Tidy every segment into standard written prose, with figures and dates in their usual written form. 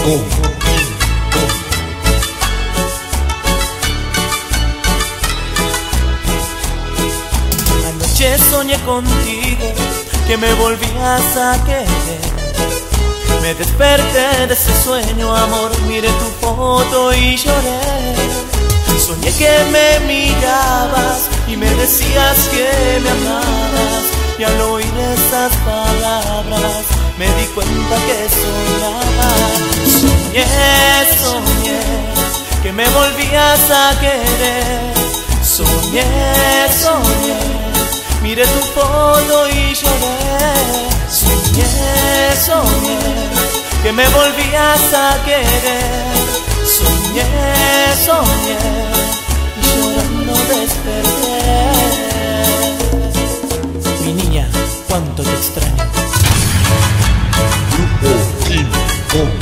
Anoche soñé contigo, que me volvías a querer. Me desperté de ese sueño, amor, miré tu foto y lloré. Soñé que me mirabas y me decías que me amabas, y al oír esas palabras me di cuenta que soñaba. Soñé, soñé que me volvías a querer. Soñé, soñé, miré tu foto y lloré. Soñé, soñé que me volvías a querer. Soñé, soñé y llorando desperté. Mi niña, cuánto te extraño. Grupo King Kong.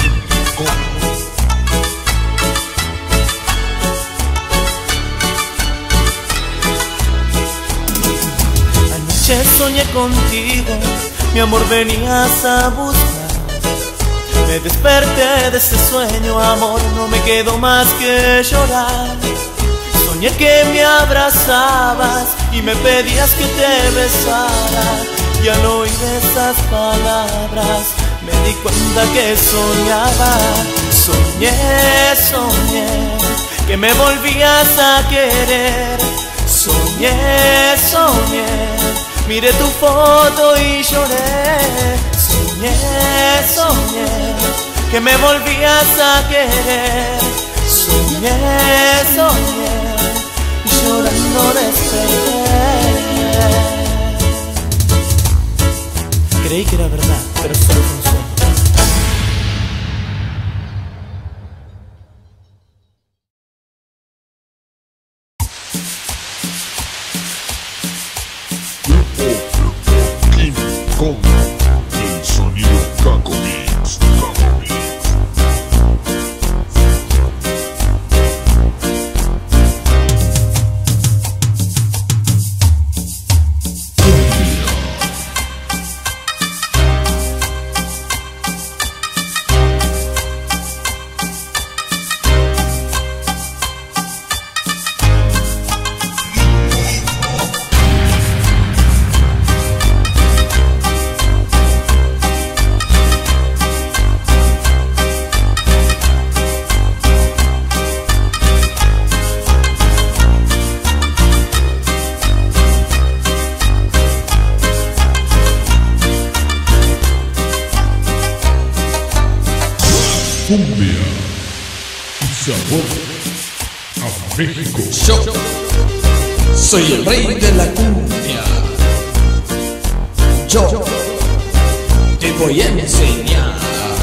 Anoche soñé contigo, mi amor, venías a buscar. Me desperté de ese sueño, amor, no me quedó más que llorar. Soñé que me abrazabas y me pedías que te besara, y al oír esas palabras me di cuenta que soñaba. Soñé, soñé que me volvías a querer. Soñé, soñé, miré tu foto y lloré. Soñé, soñé que me volvías a querer. Soñé, soñé y llorando desperté. Creí que era verdad, pero solo fue un sueño. King Kong. El sonido Caco Mix. Cumbia y sabor a México. Yo soy el rey de la cumbia. Yo te voy a enseñar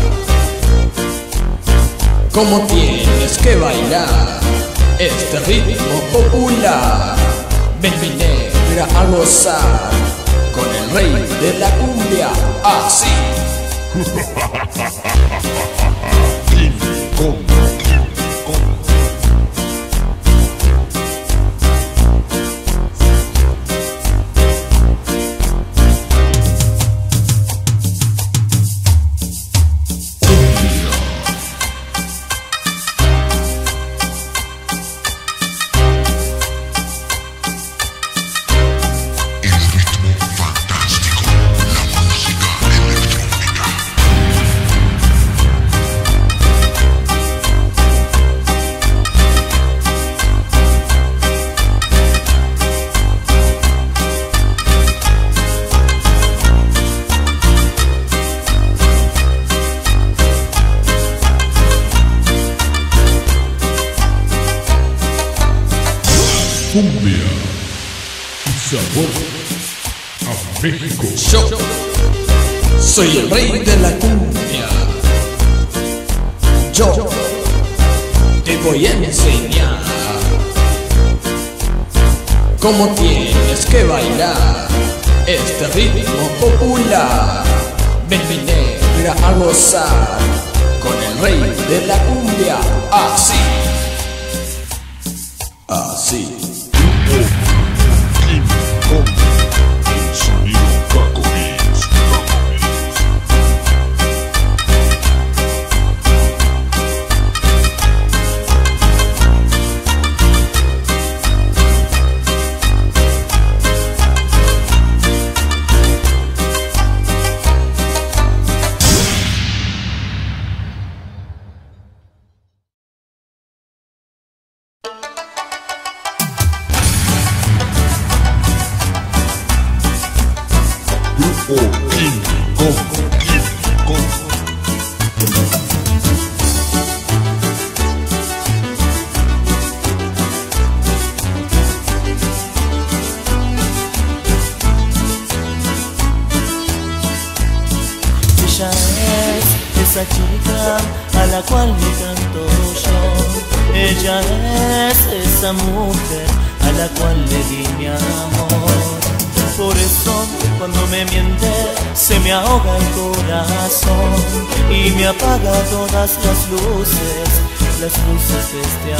cómo tienes que bailar este ritmo popular. Ven mi negra a gozar con el rey de la cumbia, así. King Kong. Cumbia y sabor a México. Yo soy el rey de la cumbia. Yo te voy a enseñar cómo tienes que bailar este ritmo popular. Ven mi negra a gozar con el rey de la cumbia, así. Así. King Kong. El sonido Caco Mix. a la cual le canto yo. Ella es esa mujer a la cual le di mi amor. Por eso cuando me miente se me ahoga el corazón y me apaga todas las luces de este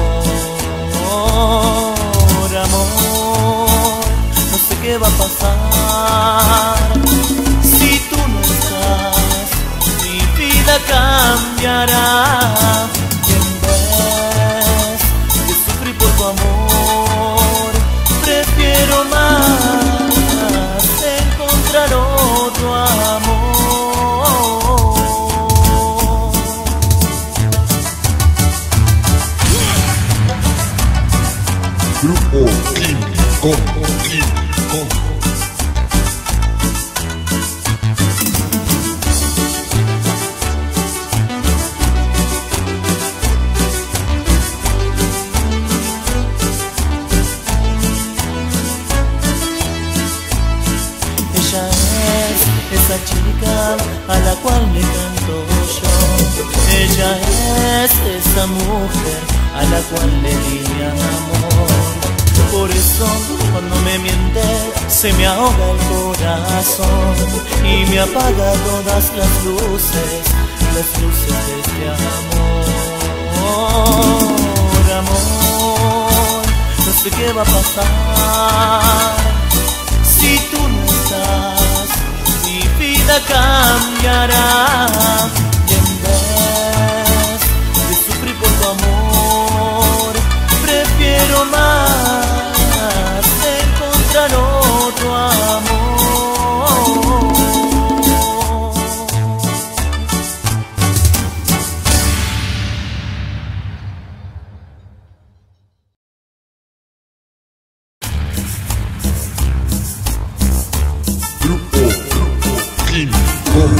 amor. Amor, no sé qué va a pasar si tú no estás, mi vida cambiará. Y en vez de sufrir por tu amor, prefiero más encontrar otro amor. Grupo King Kong. Ella es esa chica a la cual le canto yo. Ella es esa mujer a la cual le di mi amor. Por eso cuando me miente se me ahoga el corazón y me apaga todas las luces de este amor. Amor, no sé qué va a pasar si tú no estás, mi vida cambiará. Y en vez de sufrir por tu amor, prefiero más encontrar otro amor. Grupo King Kong.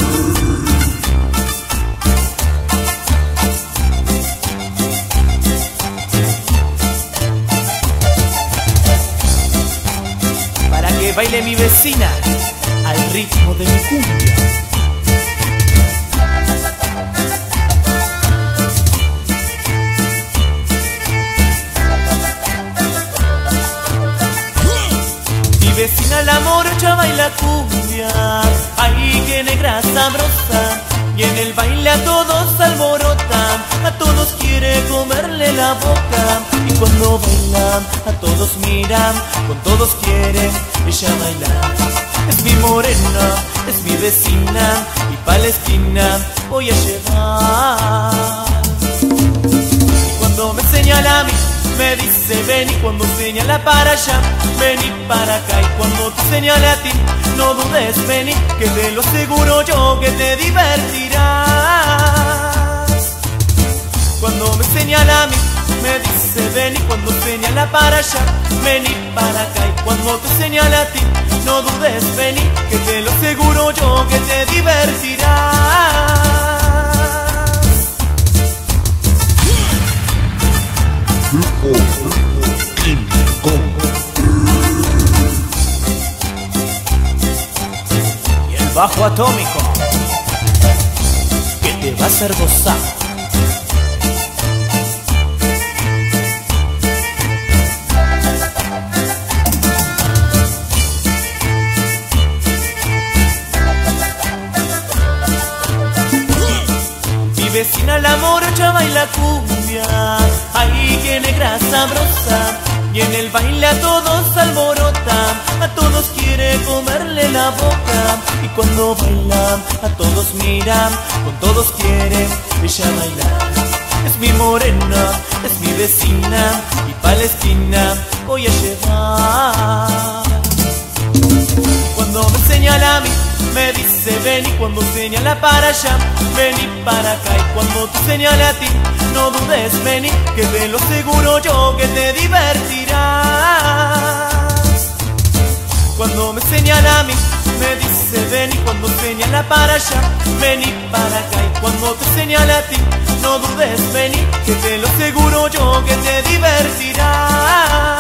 Para que baile mi vecina al ritmo de mi cumbia. Mi vecina la morocha baila cumbia, ay que negra sabrosa, y en el baile a todos alborotan, a todos quiere comerle la boca, y cuando bailan a todos miran, con todos quieren ella bailar. Es mi morena, es mi vecina, y pa' la esquina voy a llevar. Y cuando me señala a mí, me dice ven, y cuando señala para allá, vení para acá. Y cuando te señale a ti, no dudes, vení, que te lo aseguro yo que te divertirás. Cuando me señala a mí, me dice ven, y cuando señala para allá, vení para acá. Y cuando te señala a ti, no dudes, vení, que te lo aseguro yo que te divertirás. Grupo King Kong. Y el bajo atómico que te va a hacer gozar. Mi vecina la morocha baila cumbia, ay que negra sabrosa, y en el baile a todos alborotan, a todos quiere comerle la boca, y cuando bailan a todos miran, con todos quieren ella bailar. Es mi morena, es mi vecina, y pa' la esquina voy a llevar. Cuando me señala a mí, me dice ven, y cuando señala para allá, vení para acá. Y cuando te señala a ti, no dudes, vení, que te lo aseguro yo que te divertirás. Cuando me señala a mí, me dice ven, y cuando señala para allá, vení para acá. Y cuando te señala a ti, no dudes, vení, que te lo aseguro yo que te divertirás.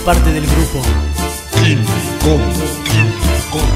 parte del grupo King Kong, King Kong.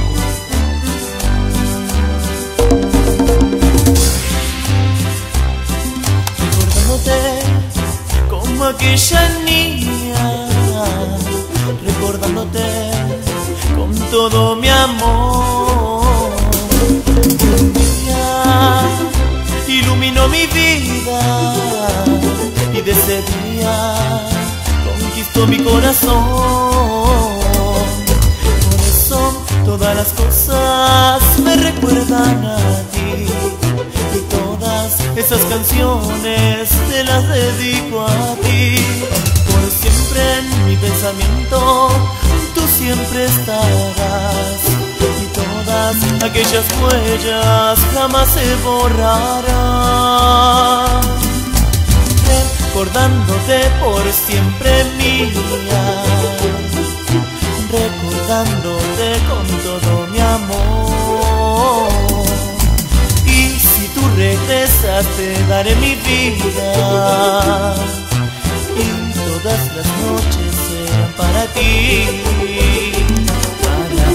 recordándote como aquella niña, recordándote con todo mi amor. Un día iluminó mi vida y de ese día conquistó mi corazón. Por eso todas las cosas me recuerdan a ti, y todas esas canciones te las dedico a ti. Por siempre en mi pensamiento tú siempre estarás, y todas aquellas huellas jamás se borrarán. Recordándote por siempre mía, recordándote con todo mi amor. Y si tú regresas te daré mi vida, y todas las noches serán para ti, para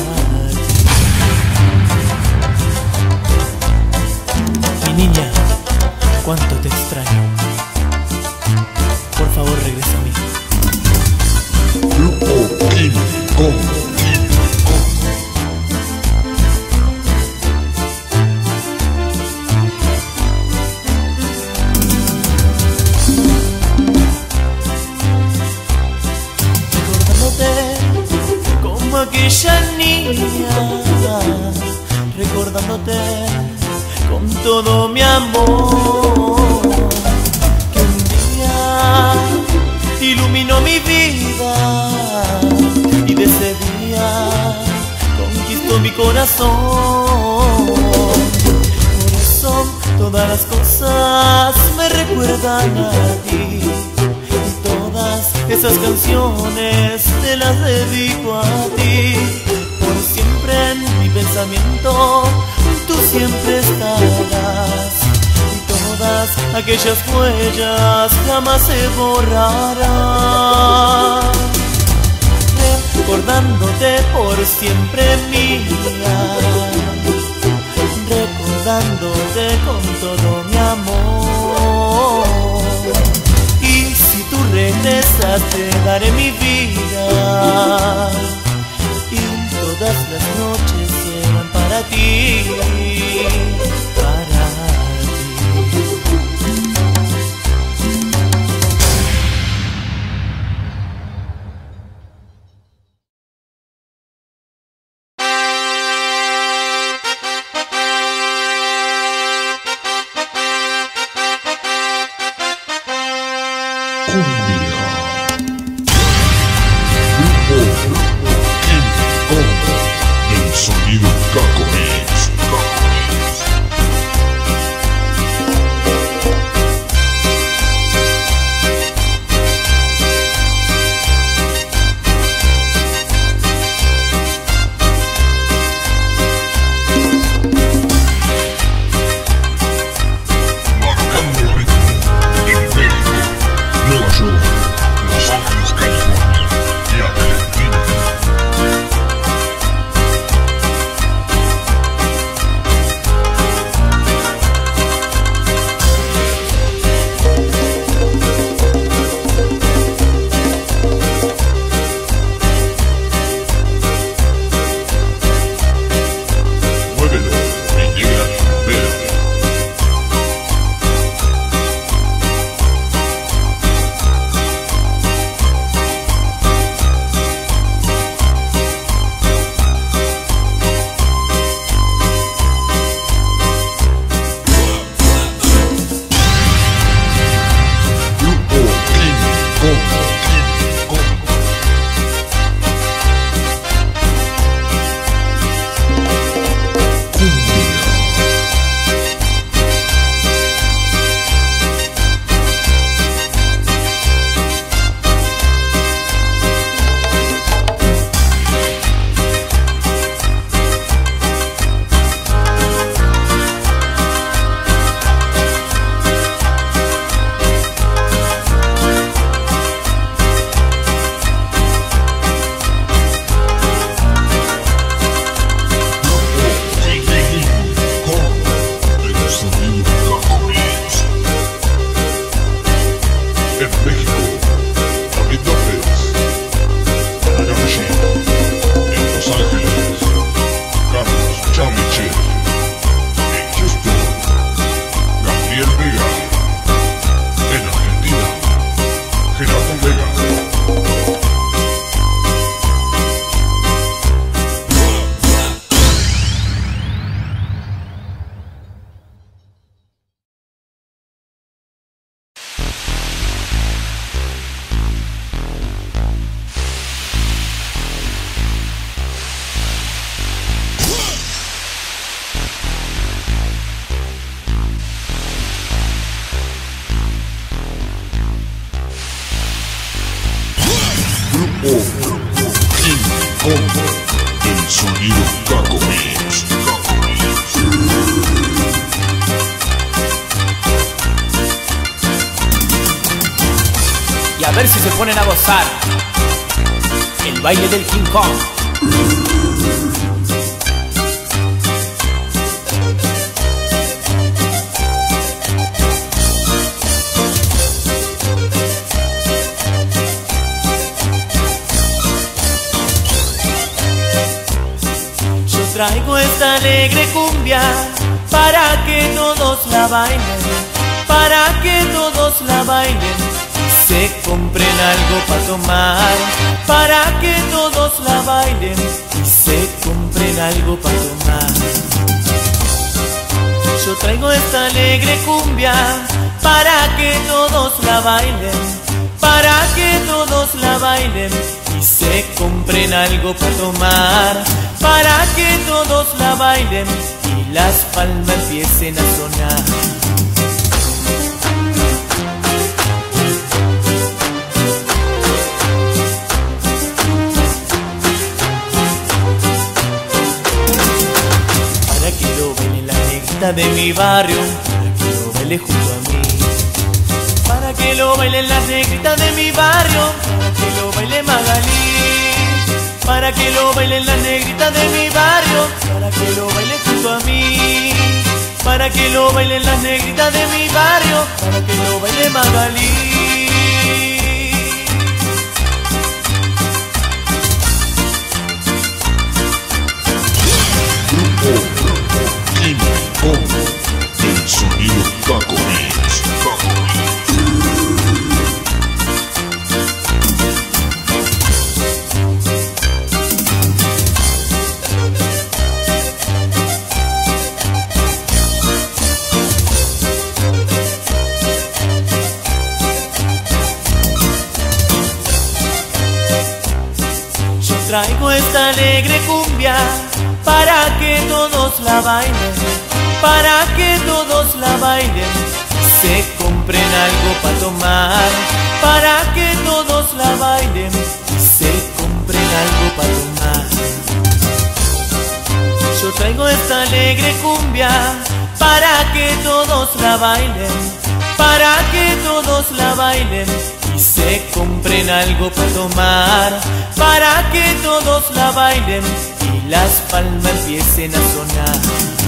ti. Mi niña, cuánto te extraño. Por favor, regresa a mí. Grupo King Kong, King Kong. Recordándote como aquella niña, recordándote con todo mi amor, que un día iluminó mi vida y de ese día conquistó mi corazón. Por eso todas las cosas me recuerdan a ti, y todas esas canciones te las dedico a ti. Por siempre en mi pensamiento tú siempre estarás, y todas aquellas huellas jamás se borrarán. Recordándote por siempre mía, recordándote con todo mi amor. Y si tú regresas te daré mi vida, y todas las noches serán para ti, para ti. Cumbia. Grupo King Kong. El sonido Caco Mix. Salazar, el baile del King Kong. Yo traigo esta alegre cumbia para que todos la bailen, para que todos la bailen. Se compren algo para tomar, para que todos la bailen y se compren algo para tomar. Yo traigo esta alegre cumbia para que todos la bailen, para que todos la bailen y se compren algo para tomar, para que todos la bailen y las palmas empiecen a sonar. De mi barrio, para que lo baile junto a mí, para que lo bailen las negritas de mi barrio, para que lo baile Magalí, para que lo bailen las negritas de mi barrio, para que lo baile junto a mí, para que lo bailen las negritas de mi barrio, para que lo baile Magalí. El sonido Caco Mix. Yo traigo esta alegre cumbia para que todos la bailen, para que todos la bailen, se compren algo para tomar, para que todos la bailen, se compren algo para tomar. Yo traigo esta alegre cumbia para que todos la bailen, para que todos la bailen y se compren algo para tomar, para que todos la bailen y las palmas empiecen a sonar.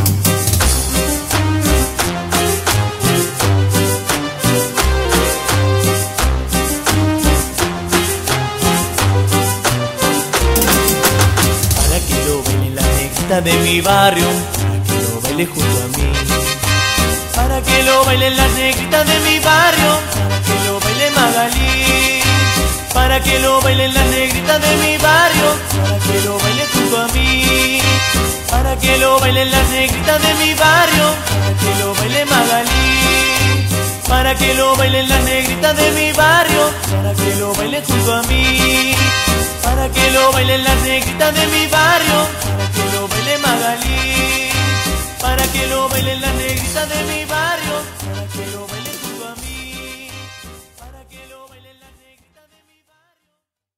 De mi barrio, para que lo baile junto a mí, para que lo bailen las negritas de mi barrio, para que lo baile Magalí, para que lo bailen las negritas de mi barrio, para que lo baile junto a mí, para que lo bailen las negritas de mi barrio, para que lo baile Magalí, para que lo bailen las negritas de mi barrio, para que lo baile junto a mí, para que lo bailen las negritas de mi barrio, para que lo baile Magalí, para que lo bailen las negritas de mi barrio, para que lo baile junto a mí, para que lo bailen las negritas de mi barrio.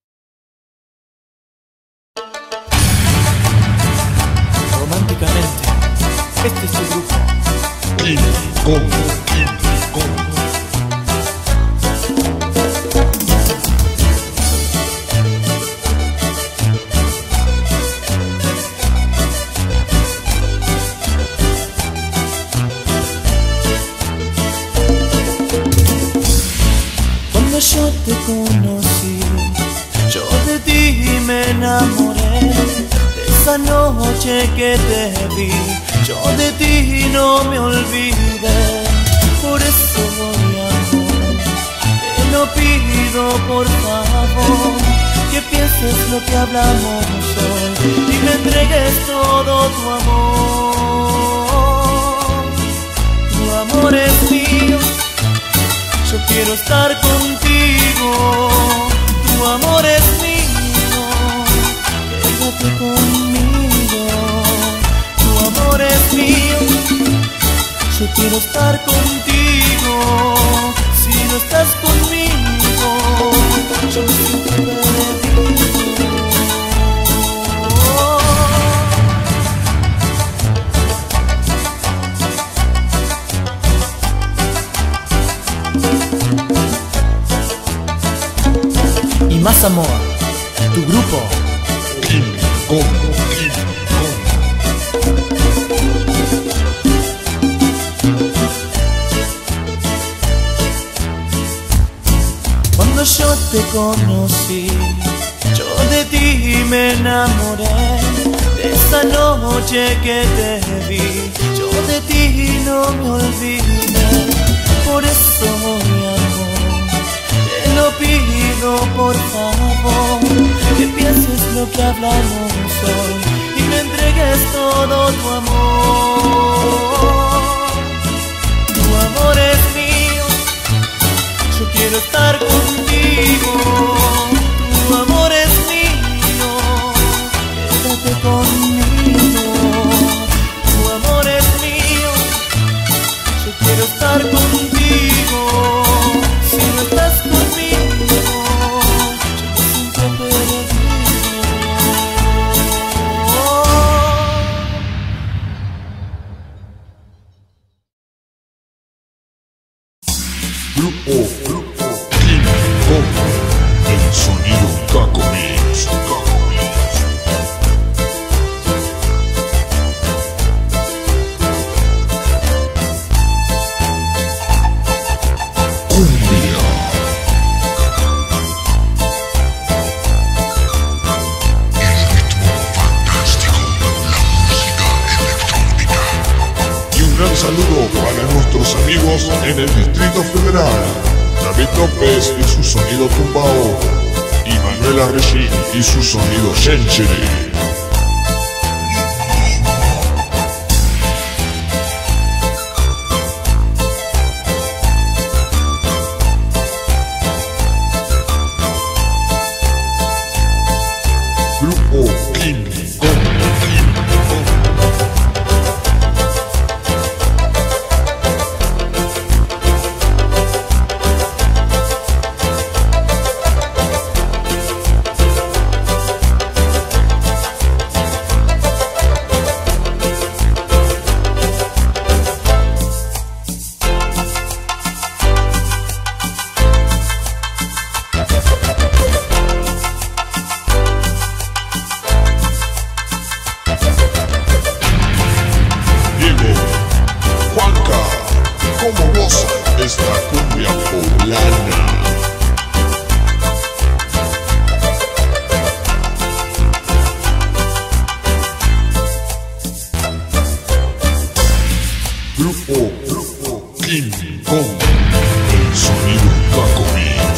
Románticamente, este es tu grupo. King Kong. Yo te conocí, yo de ti me enamoré, de esa noche que te vi, yo de ti no me olvidé. Por eso, mi amor, te lo pido por favor, que pienses lo que hablamos hoy y me entregues todo tu amor. Tu amor es mío, yo quiero estar contigo, tu amor es mío, quédate conmigo, tu amor es mío, yo quiero estar contigo, si no estás conmigo, yo me siento perdido. más amor. Tu grupo. King Kong. Cuando yo te conocí, yo de ti me enamoré. De esa noche que te vi, yo de ti no me olvidé. Por eso, mi amor, te lo pido por favor, que pienses lo que hablamos hoy y me entregues todo tu amor. Tu amor es mío, yo quiero estar contigo. Tu amor es mío, quédate conmigo. Tu amor es mío, yo quiero estar contigo. Si no estás conmigo, yo me siento perdido. Grupo King Kong. El sonido Caco Mix. Cumbia. El ritmo fantástico, la música electrónica. Y un gran saludo para nuestros amigos en el Distrito Federal. David López y su sonido tumbao, y Manuela Regín y su sonido Shenchiri. Grupo King Kong. ¿Cómo goza esta cumbia poblana? Grupo King Kong. El sonido Caco Mix.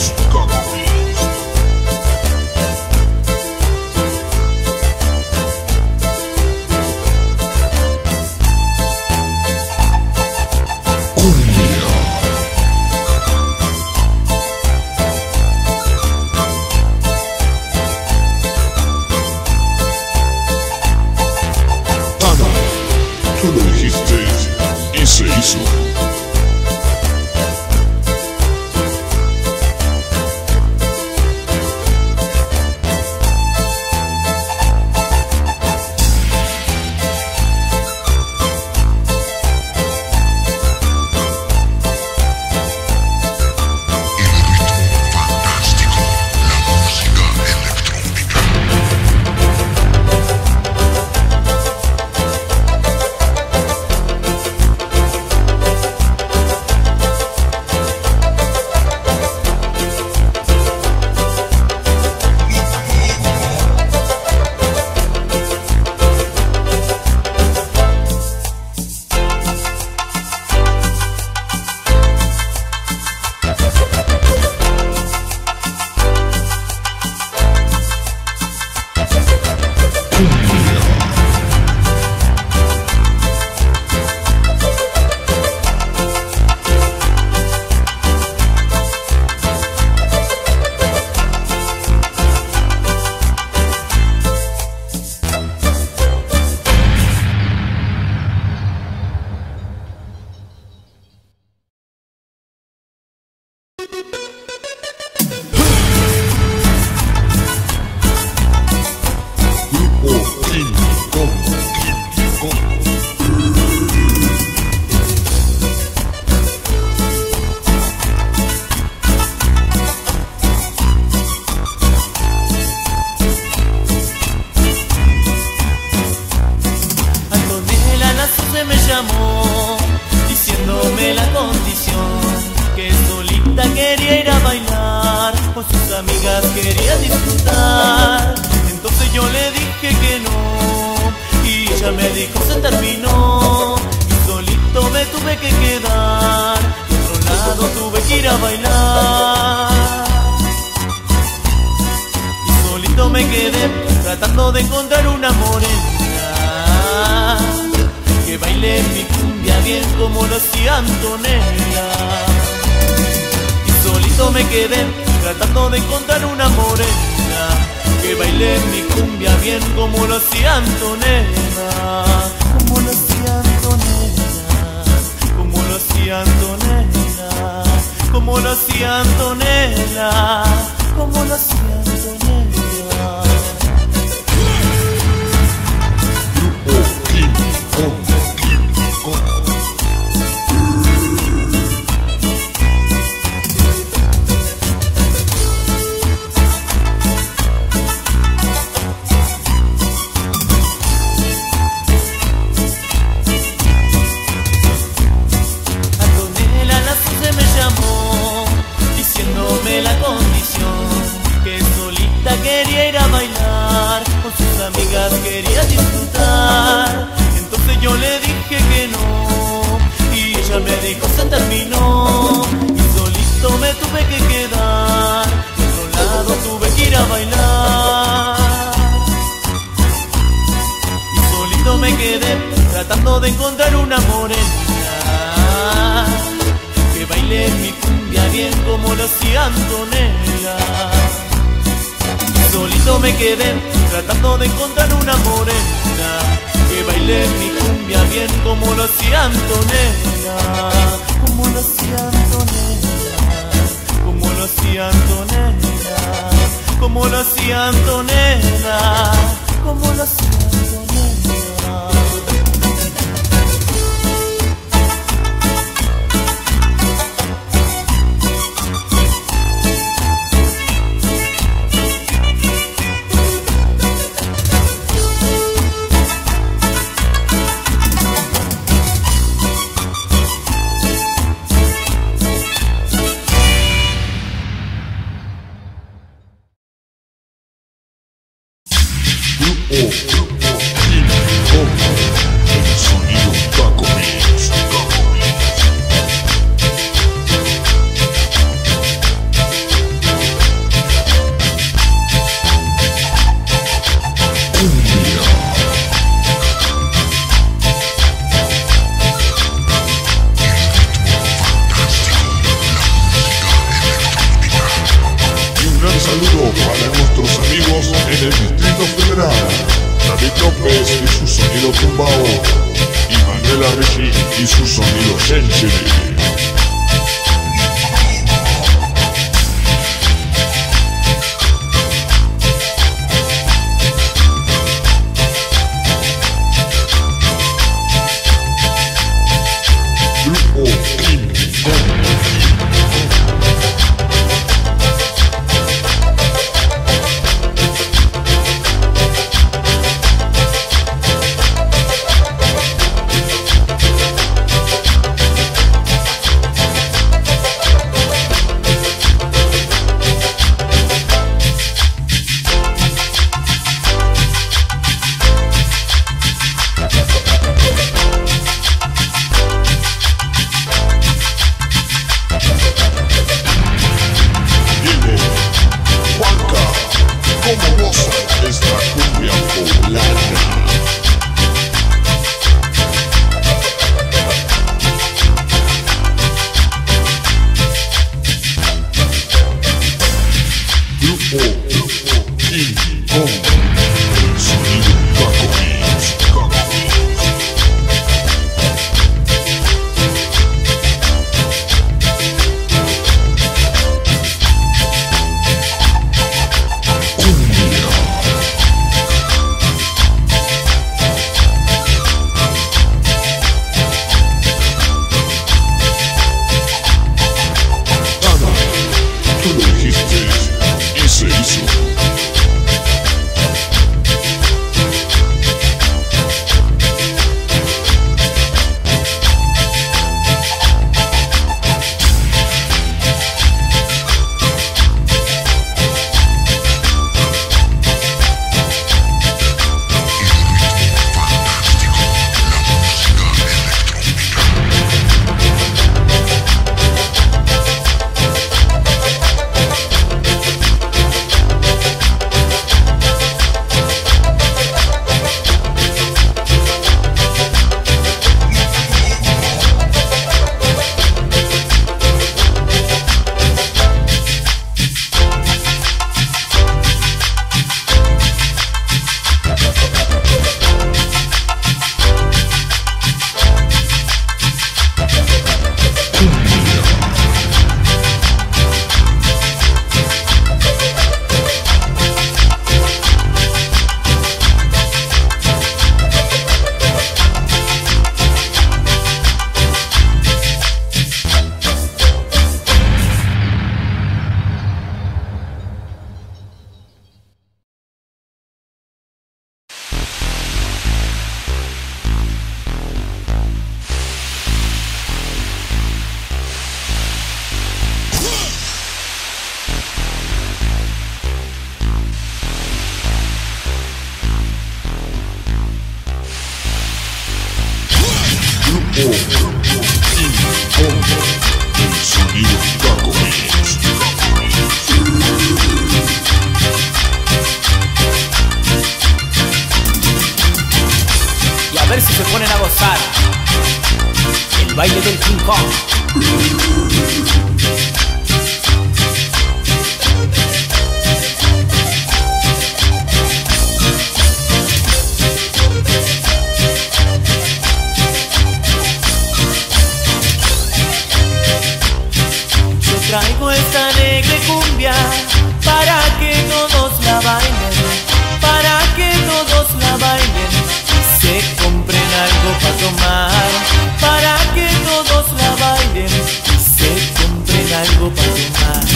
Tú lo dijiste y se hizo. amigas quería disfrutar. Entonces yo le dije que no y ella me dijo se terminó. Y solito me tuve que quedar, de otro lado tuve que ir a bailar. Y solito me quedé tratando de encontrar una morena que baile mi cumbia bien como lo hacía Antonella. Y solito me quedé tratando de encontrar una morena que baile mi cumbia bien como lo hacía Antonella. Como lo hacía Antonella, como lo hacía Antonella, como lo hacía Antonella, como lo hacía Antonella. Diciéndome la condición, que solita quería ir a bailar, con sus amigas quería disfrutar. Entonces yo le dije que no y ella me dijo se terminó. Y solito me tuve que quedar, de otro lado tuve que ir a bailar. Y solito me quedé tratando de encontrar una morena que baile mi cumbia bien como lo hacía Antonella. Solito me quedé tratando de encontrar una morena que baile mi cumbia bien como lo hacía Antonella. Como lo hacía Antonella, como lo hacía Antonella, como lo hacía Antonella, como lo hacía Antonella. El sonido Taco Mix. Y un gran saludo para nuestros amigos en el Distrito Federal. David López y su sonido tumbao, y Manuela Ricci y su sonido sensible. Grupo King Kong. El sonido Caco Mix. Y a ver si se ponen a gozar el baile del King Kong. Traigo esta alegre cumbia para que todos la bailen, para que todos la bailen y se compren algo para tomar, para que todos la bailen y se compren algo para tomar.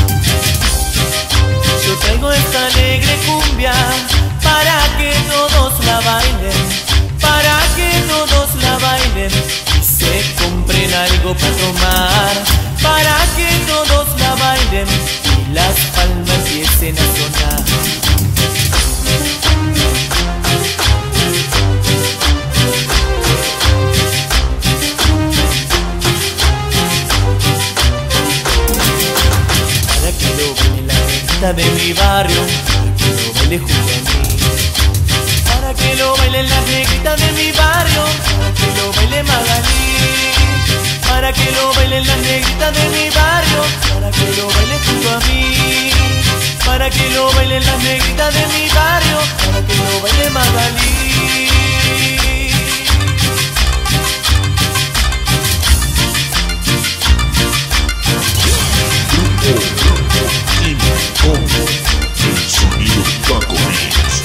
Yo traigo esta alegre cumbia para que todos la bailen, para que todos la bailen y se compren algo para tomar, para que todos la bailen y las palmas empiecen a sonar. Para que lo baile la negrita de mi barrio, para que lo baile junto a mí. Para que lo baile la negrita de mi barrio, para que lo baile Magalí. Para que lo bailen las negritas de mi barrio, para que lo baile junto a mí. Para que lo bailen las negritas de mi barrio, para que lo baile Magalí. El sonido Caco Mix.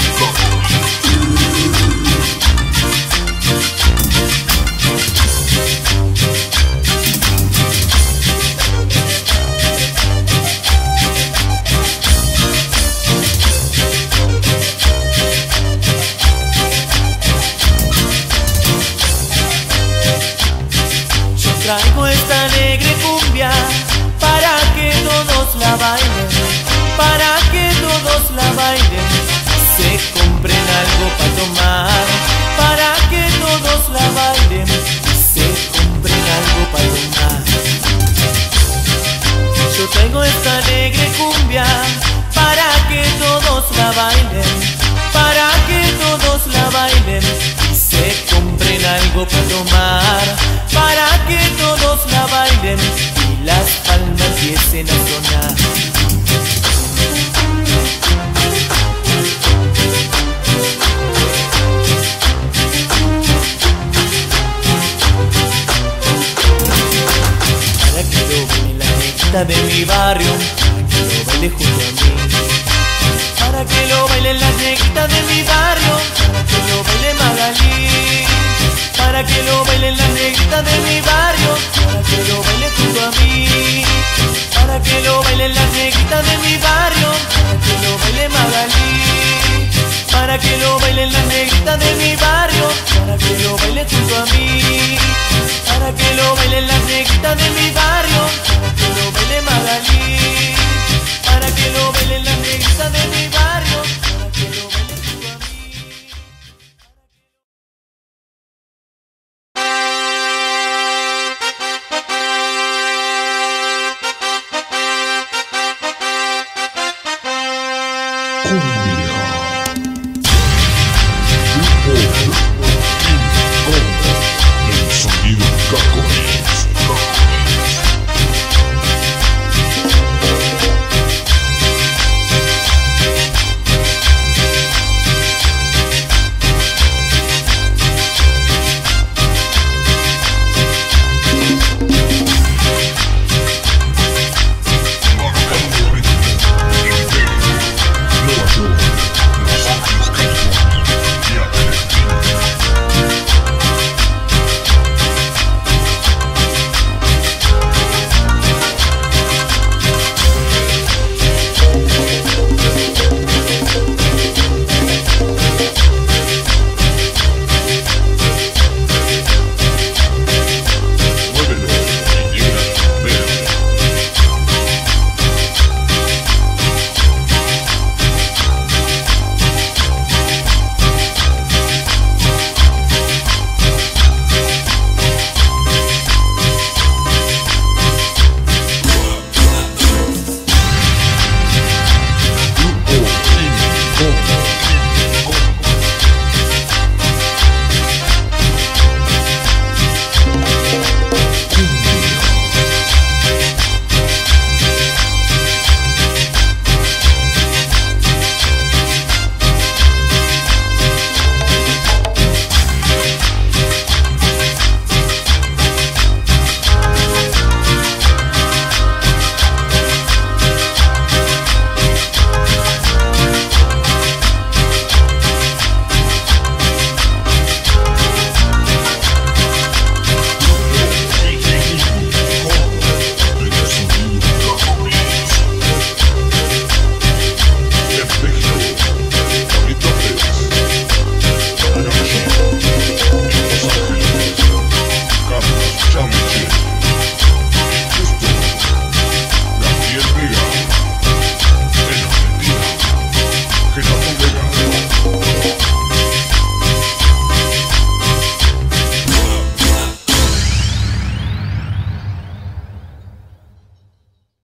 Traigo esta alegre cumbia para que todos la bailen, para que todos la bailen, se compren algo para tomar, para que todos la bailen, se compren algo para tomar. Yo traigo esta alegre cumbia para que todos la bailen, para que todos la bailen y se compren algo para tomar, para que todos la bailen y las palmas empiecen a sonar. Para que lo baile la negrita de mi barrio, para que lo baile junto a mí. Para que lo bailen las negritas de mi barrio, para que lo baile Magalí. Para que lo bailen las negritas de mi barrio, para que lo baile junto a mí. Para que lo bailen las negritas de mi barrio, para que lo baile Magalí. Para que lo bailen las negritas de mi barrio.